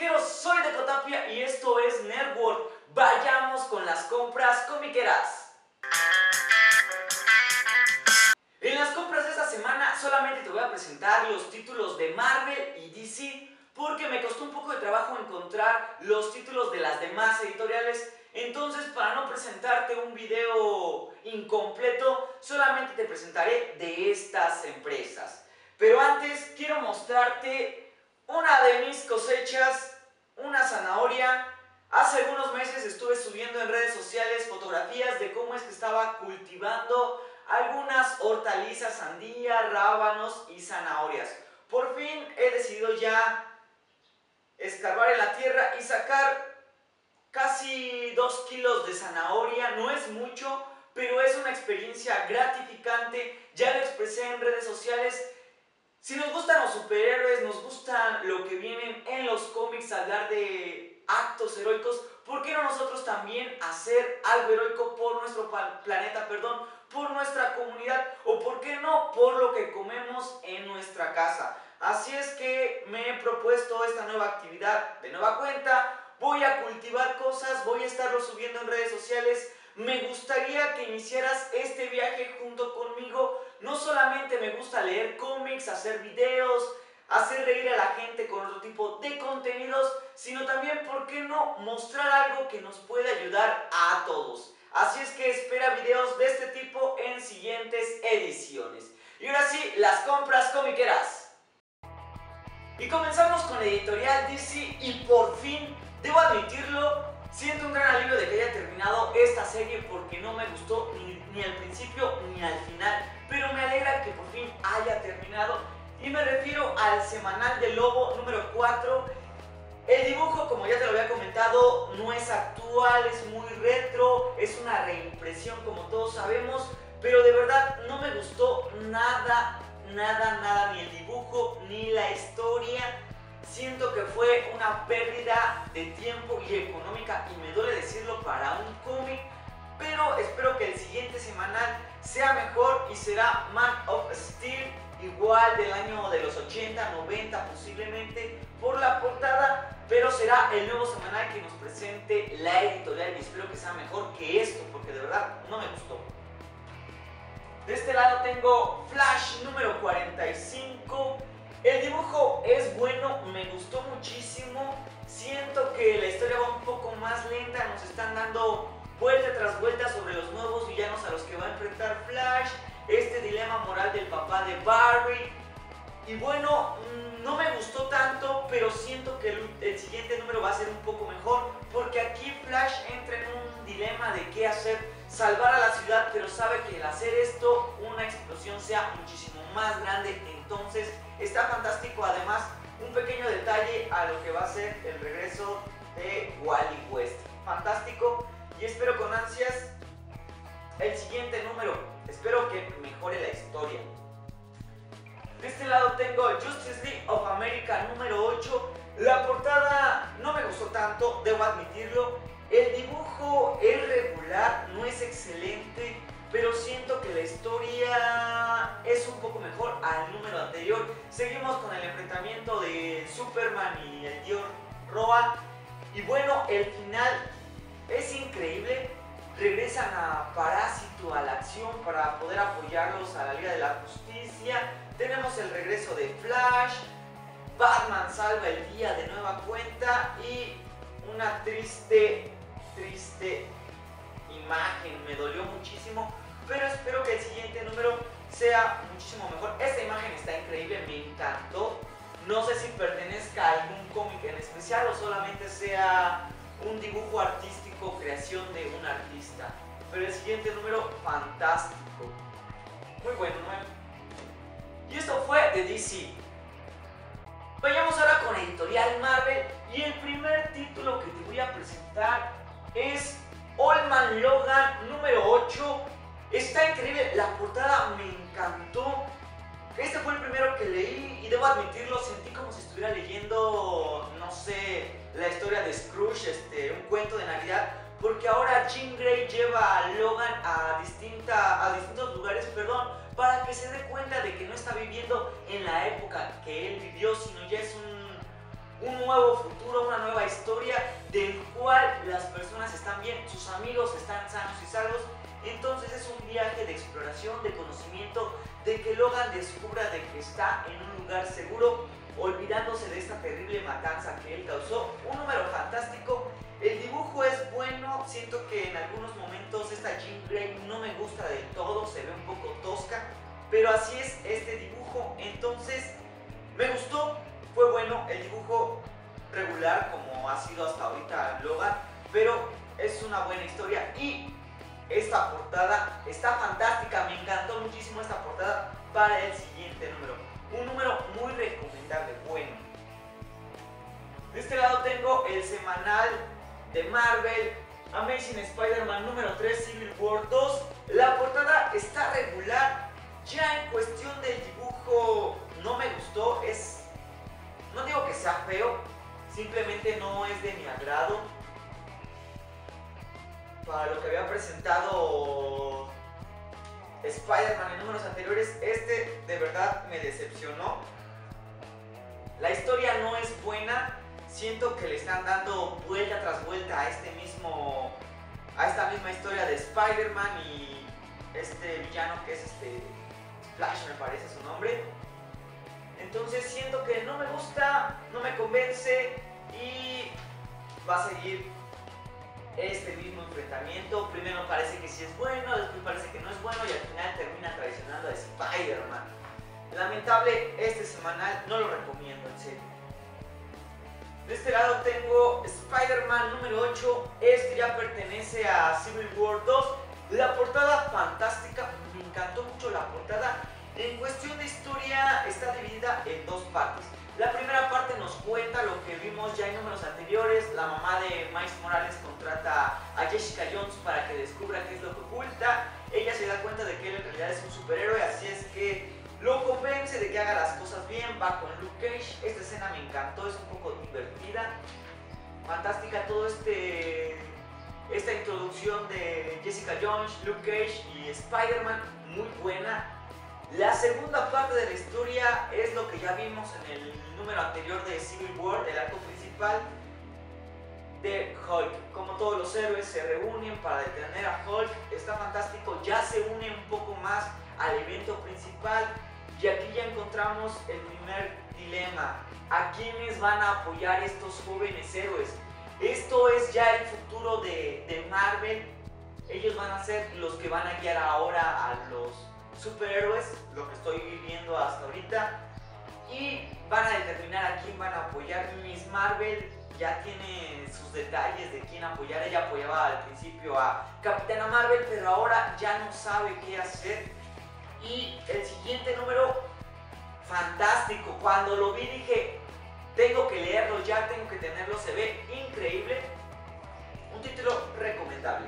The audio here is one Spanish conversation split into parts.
comiqueros, soy Decotapia y esto es Nerdworld. Vayamos con las compras comiqueras. En las compras de esta semana solamente te voy a presentar los títulos de Marvel y DC porque me costó un poco de trabajo encontrar los títulos de las demás editoriales. Entonces, para no presentarte un video incompleto, solamente te presentaré de estas empresas. Pero antes quiero mostrarte una de mis cosechas, una zanahoria. Hace algunos meses estuve subiendo en redes sociales fotografías de cómo es que estaba cultivando algunas hortalizas, sandía, rábanos y zanahorias. Por fin he decidido ya escarbar en la tierra y sacar casi 2 kilos de zanahoria. No es mucho, pero es una experiencia gratificante. Ya lo expresé en redes sociales. Si nos gustan los superhéroes, nos gustan lo que vienen en los cómics, hablar de actos heroicos, ¿por qué no nosotros también hacer algo heroico por nuestro planeta, por nuestra comunidad, o por qué no, por lo que comemos en nuestra casa? Así es que me he propuesto esta nueva actividad de nueva cuenta. Voy a cultivar cosas, voy a estarlo subiendo en redes sociales. Me gustaría que iniciaras este viaje junto conmigo. No solamente me gusta leer cómics, hacer videos, hacer reír a la gente con otro tipo de contenidos, sino también, ¿por qué no?, mostrar algo que nos puede ayudar a todos. Así es que espera videos de este tipo en siguientes ediciones. Y ahora sí, las compras comiqueras. Y comenzamos con la editorial DC y por fin, debo admitirlo, siento un gran alivio de que haya terminado esta serie porque no me gustó ni al principio ni al final. Pero me alegra que por fin haya terminado y me refiero al Semanal del Lobo número 4. El dibujo, como ya te lo había comentado, no es actual, es muy retro, es una reimpresión como todos sabemos, pero de verdad no me gustó nada, ni el dibujo ni la historia. Siento que fue una pérdida de tiempo y económica, y me duele decirlo, para un cómic, pero espero que el siguiente semanal sea mejor y será Man of Steel, igual del año de los 80, 90 posiblemente por la portada, pero será el nuevo semanal que nos presente la editorial y espero que sea mejor que esto porque de verdad no me gustó. De este lado tengo Flash número 45. El dibujo es bueno, me gustó muchísimo. Siento que la historia va un poco más lenta, nos están dando vuelta tras vuelta sobre los nuevos villanos a los que va a enfrentar Flash, este dilema moral del papá de Barry. Y bueno, no me gustó tanto, pero siento que el siguiente número va a ser un poco mejor, porque aquí Flash entra en un dilema de qué hacer: salvar a la ciudad, pero sabe que al hacer esto una explosión sea muchísimo más grande. Entonces está fantástico. Además, un pequeño detalle a lo que va a ser el regreso de Wally West. Fantástico, y espero con ansias el siguiente número. Espero que mejore la historia. De este lado tengo Justice League of America número 8. La portada no me gustó tanto, debo admitirlo. El dibujo es regular, no es excelente, pero siento que la historia es un poco mejor al número anterior. Seguimos con el enfrentamiento de Superman y el tío Roa. Y bueno, el final es increíble. Regresan a Parásito a la acción para poder apoyarlos a la Liga de la Justicia. Tenemos el regreso de Flash. Batman salva el día de nueva cuenta y una triste imagen. Me dolió muchísimo, pero espero que el siguiente número sea muchísimo mejor. Esta imagen está increíble, me encantó. No sé si pertenezca a algún cómic en especial o solamente sea un dibujo artístico, creación de un artista, pero el siguiente número, fantástico, muy bueno, ¿no? Y esto fue de DC. Vayamos ahora con editorial Marvel, y el primer título que te voy a presentar es Old Man Logan número 8. Está increíble, la portada me encantó. Este fue el primero que leí y debo admitirlo, sentí como si estuviera leyendo, no sé, la historia de Scrooge, un cuento de Navidad, porque ahora Jean Grey lleva a Logan a distintos lugares, para que se dé cuenta de que no está viviendo en la época que él vivió, sino ya es un nuevo futuro, una nueva historia del cual las personas están bien, sus amigos están sanos y salvos. Entonces es un viaje de exploración, de conocimiento, de que Logan descubra de que está en un lugar seguro, olvidándose de esta terrible matanza que él causó. Un número fantástico. El dibujo es bueno, siento que en algunos momentos esta Jean Grey no me gusta del todo, se ve un poco tosca, pero así es este dibujo. Entonces me gustó, fue bueno, el dibujo regular como ha sido hasta ahorita Logan, pero es una buena historia y esta portada está fantástica, me encantó muchísimo esta portada para el siguiente número. Un número muy recomendable, bueno. De este lado tengo el semanal de Marvel, Amazing Spider-Man número 3, Civil War 2. La portada está regular, ya en cuestión del dibujo no me gustó, no digo que sea feo, simplemente no es de mi agrado. Para lo que había presentado Spider-Man en números anteriores, este de verdad me decepcionó. La historia no es buena, siento que le están dando vuelta tras vuelta a esta misma historia de Spider-Man y este villano que es Flash, me parece su nombre. Entonces siento que no me gusta, no me convence y va a seguir este mismo enfrentamiento. Primero parece que sí es bueno, después parece que no es bueno y al final termina traicionando a Spider-Man. Lamentable este semanal, no lo recomiendo, en serio. De este lado tengo Spider-Man número 8, este ya pertenece a Civil War 2. La portada fantástica, me encantó mucho la portada. En cuestión de historia está dividida en dos partes. La primera parte nos cuenta lo que vimos ya en números anteriores. La mamá de Miles Morales contrata a Jessica Jones para que descubra qué es lo que oculta. Ella se da cuenta de que él en realidad es un superhéroe, así es que lo convence de que haga las cosas bien, va con Luke Cage. Esta escena me encantó, es un poco divertida. Fantástica todo esta introducción de Jessica Jones, Luke Cage y Spider-Man, muy buena. La segunda parte de la historia es lo que ya vimos en el número anterior de Civil War, el arco principal de Hulk. Como todos los héroes se reúnen para detener a Hulk, está fantástico, ya se une un poco más al evento principal y aquí ya encontramos el primer dilema. ¿A quiénes van a apoyar estos jóvenes héroes? Esto es ya el futuro de Marvel. Ellos van a ser los que van a guiar ahora a los superhéroes, lo que estoy viviendo hasta ahorita, y van a determinar a quién van a apoyar. Miss Marvel ya tiene sus detalles de quién apoyar. Ella apoyaba al principio a Capitana Marvel, pero ahora ya no sabe qué hacer. Y el siguiente número, fantástico, cuando lo vi dije, tengo que leerlo ya, tengo que tenerlo, se ve increíble, un título recomendable.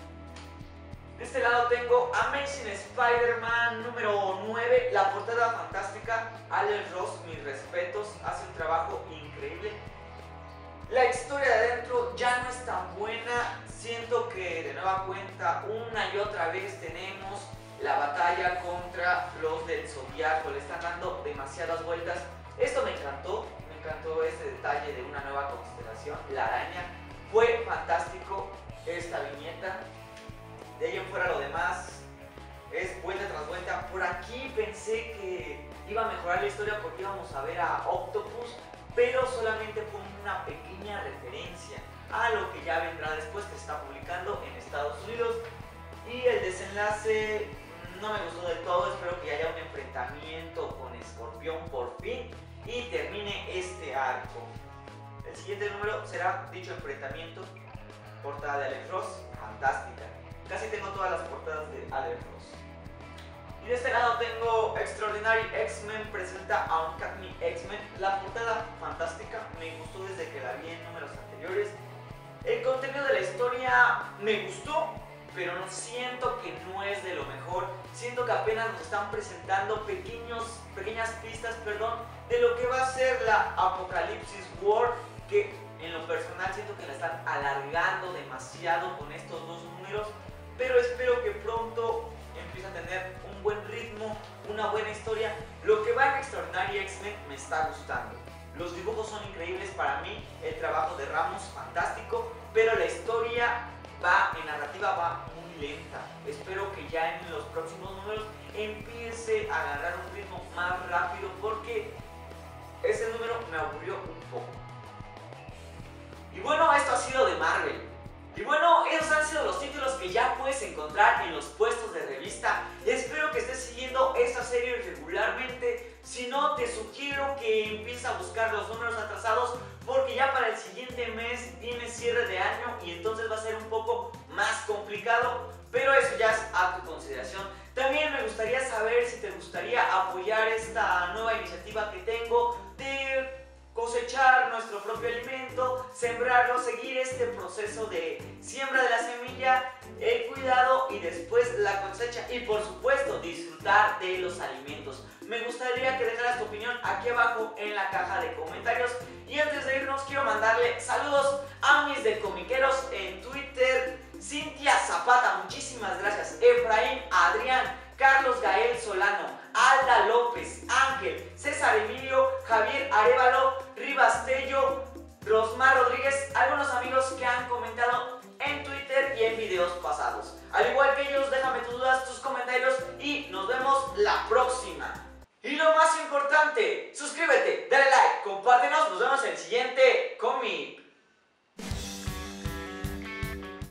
De este lado tengo Amazing Spider-Man número 9, la portada fantástica. Alex Ross, mis respetos, hace un trabajo increíble. La historia de adentro ya no es tan buena, siento que de nueva cuenta una y otra vez tenemos la batalla contra los del Zodiaco, le están dando demasiadas vueltas. Esto me encantó este detalle de una nueva constelación, la araña. Fue fantástico esta viñeta. De ahí en fuera lo demás es vuelta tras vuelta. Por aquí pensé que iba a mejorar la historia porque íbamos a ver a Octopus, pero solamente fue una pequeña referencia a lo que ya vendrá después, que se está publicando en Estados Unidos. Y el desenlace no me gustó del todo, espero que haya un enfrentamiento con Escorpión por fin y termine este arco. El siguiente número será dicho enfrentamiento, portada de Alex Ross, fantástica. Casi tengo todas las portadas de Alex Ross. Y de este lado tengo Extraordinary X-Men presenta a Uncanny X-Men. La portada fantástica, me gustó desde que la vi en números anteriores. El contenido de la historia me gustó, pero no siento que no es de lo mejor. Siento que apenas nos están presentando pequeñas pistas, de lo que va a ser la Apocalipsis War, que en lo personal siento que la están alargando demasiado con estos dos números, pero espero que pronto empiece a tener un buen ritmo, una buena historia. Lo que va en Extraordinary X-Men me está gustando. Los dibujos son increíbles para mí, el trabajo de Ramos fantástico, pero la historia en narrativa va muy lenta. Espero que ya en los próximos números empiece a agarrar un ritmo más rápido porque ese número me aburrió un poco. Y bueno, esto ha sido de Marvel. Y bueno, esos han sido los títulos que ya puedes encontrar en los puestos de revista. Espero que estés siguiendo esta serie regularmente. Si no, te sugiero que empieces a buscar los números atrasados porque ya para el siguiente mes viene cierre de año y entonces va a ser un poco más complicado. Pero eso ya es a tu consideración. También me gustaría saber si te gustaría apoyar esta nueva iniciativa que tengo de cosechar nuestro propio alimento, sembrarlo, seguir este proceso de siembra de la semilla, el cuidado y después la cosecha y por supuesto disfrutar de los alimentos. Me gustaría que dejaras tu opinión aquí abajo en la caja de comentarios y antes de irnos quiero mandarle saludos a mis de comiqueros en Twitter, Cintia Zapata, muchísimas gracias, Efraín, Adrián, Carlos Gael Solano, Alda López, Ángel, César Emilio, Javier Arévalo, Rivas Tello, Rosmar Rodríguez, algunos amigos que han comentado en Twitter y en videos pasados. Al igual